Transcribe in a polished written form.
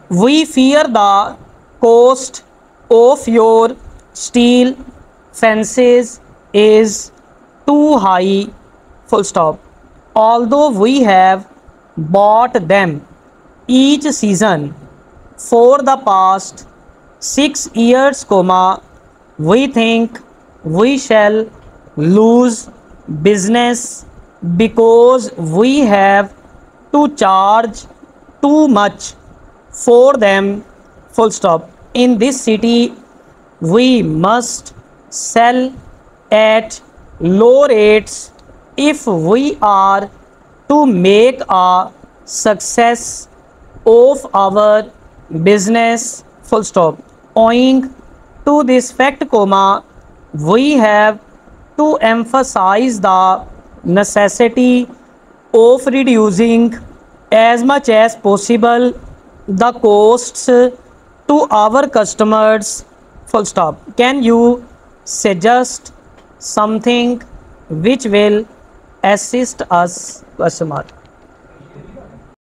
We fear the cost of your steel fences is too high. Full stop. Although we have bought them each season for the past 6 years, we think we shall lose business because we have to charge too much for them. Full stop. In this city, we must sell at low rates if we are to make a success of our business. Full stop. Owing to this fact, we have to emphasize the necessity of reducing as much as possible the costs to our customers. Full stop. Can you suggest something which will assist us customer?